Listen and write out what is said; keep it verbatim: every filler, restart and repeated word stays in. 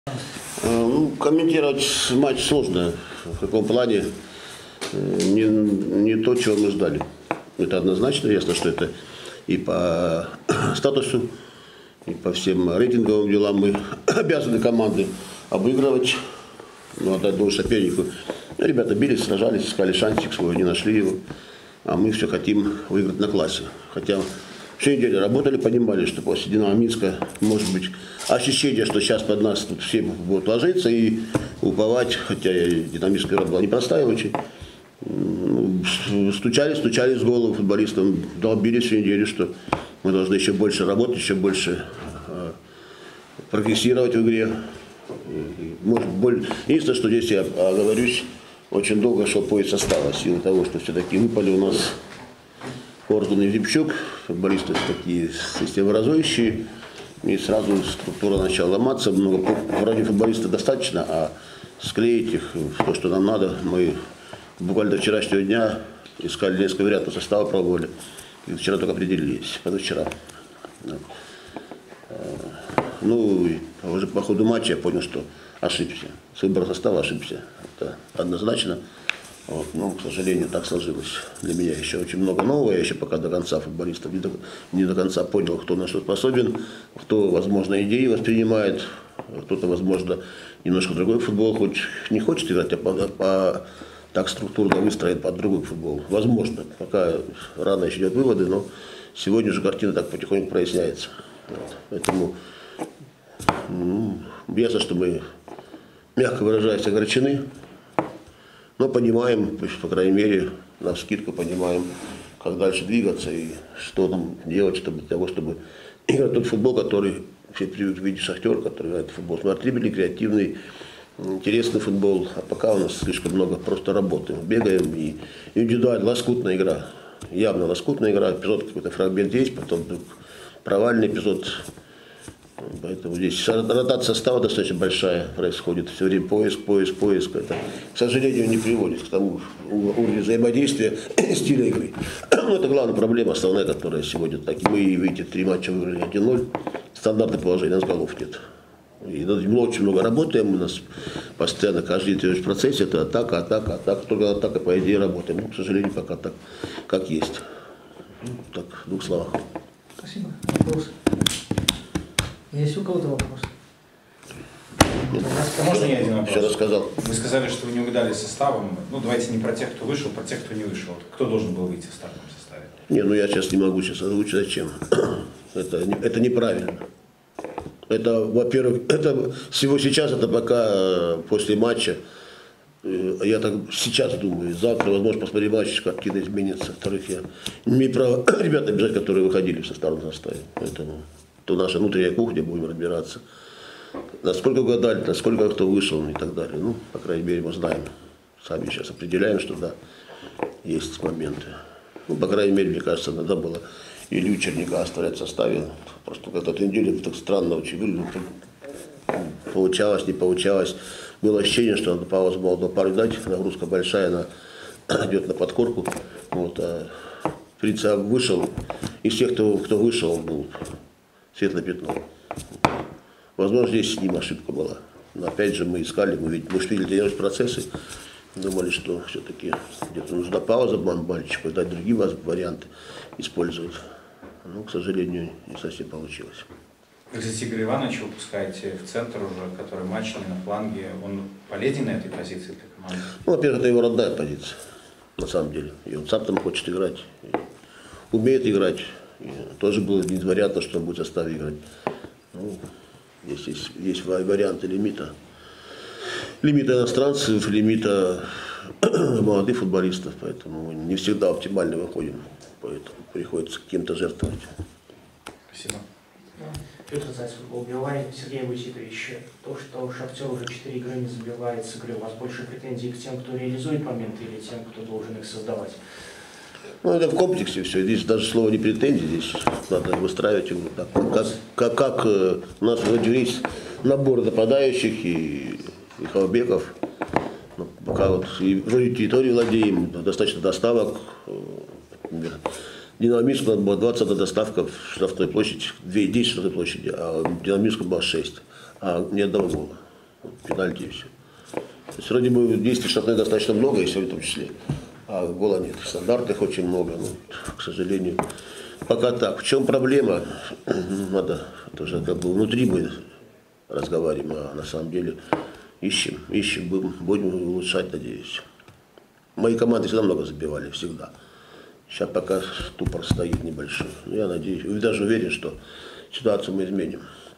Ну, комментировать матч сложно. В каком плане не, не то, чего мы ждали. Это однозначно, ясно, что это и по статусу, и по всем рейтинговым делам мы обязаны команды обыгрывать, ну, отдать должное сопернику. Ребята бились, сражались, искали шансик свой, не нашли его. А мы все хотим выиграть на классе. Хотя всю неделю работали, понимали, что после Динамо Минска может быть ощущение, что сейчас под нас тут все будут ложиться и уповать, хотя и динамическая игра была непростая очень. Стучали, стучали с голову футболистам, долбились всю неделю, что мы должны еще больше работать, еще больше э, прогрессировать в игре. Может, боль... Единственное, что здесь я оговорюсь, очень долго шел поиск состава, в силу того, что все-таки выпали у нас Корзун и Зипчук, футболисты такие системообразующие, и сразу структура начала ломаться, много вроде футболистов достаточно, а склеить их в то, что нам надо, мы буквально до вчерашнего дня искали несколько вариантов состава, пробовали, и вчера только определились, позавчера. Ну, уже по ходу матча я понял, что ошибся, с выбором состава ошибся, это однозначно. Вот, но, к сожалению, так сложилось. Для меня еще очень много нового. Я еще пока до конца футболистов не до, не до конца понял, кто на что способен, кто, возможно, идеи воспринимает, кто-то, возможно, немножко другой футбол хоть не хочет играть, а по, по, так структурно выстроен под другой футбол. Возможно, пока рано еще делать выводы, но сегодня же картина так потихоньку проясняется. Вот. Поэтому ну, ясно, что мы, мягко выражаясь, огорчены. Но понимаем, по крайней мере, навскидку понимаем, как дальше двигаться и что нам делать, чтобы, для того, чтобы играть тот футбол, который все привыкли видеть «Шахтер», который играет футбол смотрибельный, креативный, интересный футбол. А пока у нас слишком много просто работы. Бегаем и индивидуально лоскутная игра. Явно лоскутная игра. Эпизод какой-то фрагмент есть, потом провальный эпизод. Поэтому здесь ротация состава достаточно большая происходит. Все время поиск, поиск, поиск. Это, к сожалению, не приводит к тому уровню взаимодействия, стиля игры. Но это главная проблема, основная, которая сегодня. Так, мы, видите, три матча выиграли один ноль. Стандартное положение, у нас голов нет. И мы очень много работаем, у нас постоянно каждый день в процессе это атака, атака, атака. Только атака, по идее, работаем. Но, к сожалению, пока так, как есть. Так, в двух словах. Спасибо. Вопрос. Есть у кого-то вопрос? А можно я один вопрос? Все рассказал. Вы сказали, что вы не угадали составом. Ну, давайте не про тех, кто вышел, про тех, кто не вышел. Кто должен был выйти в стартовом составе? Не, ну я сейчас не могу сейчас озвучить, зачем. Это, это неправильно. Это, во-первых, это всего сейчас, это пока после матча. Я так сейчас думаю, завтра, возможно, посмотрим матч, картина изменится. Во-вторых, я не имею права ребят обижать, которые выходили в составном составе. Поэтому то наша внутренняя кухня, будем разбираться. Насколько угадали, насколько кто вышел и так далее. Ну, по крайней мере, мы знаем. Сами сейчас определяем, что да, есть моменты. Ну, по крайней мере, мне кажется, надо было Илью Черняка оставлять в составе. Просто как-то эту неделю так странно очень выглядело. Получалось, не получалось. Было ощущение, что надо паузу молодого парня дать, нагрузка большая, она идет на подкорку. Вот, а Фрица вышел, из тех, кто, кто вышел, он был светлое пятно. Возможно, здесь с ним ошибка была. Но опять же мы искали, мы, ведь, мы видели тренировочные процессы, думали, что все-таки где-то нужна пауза мальчику, дать другие варианты использовать. Но, к сожалению, не совсем получилось. Вы, кстати, Игоря Ивановича выпускаете в центр уже, который матчный на фланге. Он полезен на этой позиции для команды? Ну, во-первых, это его родная позиция, на самом деле. И он сам там хочет играть, умеет играть. И тоже было невероятно, что он будет в составе играть. Ну, здесь есть, есть варианты лимита. Лимита иностранцев, лимита молодых футболистов. Поэтому мы не всегда оптимально выходим. Поэтому приходится каким-то жертвовать. Спасибо. Петр Зайцев, Голубевай, Сергей Васильевич, то, что Шахтер уже четыре игры не забивает с игры, у вас больше претензий к тем, кто реализует моменты, или тем, кто должен их создавать? Ну, это в комплексе все. Здесь даже слово не претензии, здесь надо выстраивать игру. Так, как, как, как у нас вроде есть набор нападающих и, и Хавбеков. Но пока вот и вроде территории владеем, достаточно доставок. Например, Динамо Минск у нас была двадцатая доставка в штрафной площади, десять штрафной площади, а в Динамо Минску было шесть, а ни одного гола. пенальти и все. То есть вроде бы действий штрафных достаточно много, и сегодня в том числе, а гола нет. Стандартных очень много, но, к сожалению, пока так. В чем проблема? Надо тоже как бы внутри мы разговариваем, а на самом деле ищем, ищем, будем, будем улучшать, надеюсь. Мои команды всегда много забивали, всегда. Сейчас пока ступор стоит небольшой. Я надеюсь, и даже уверен, что ситуацию мы изменим.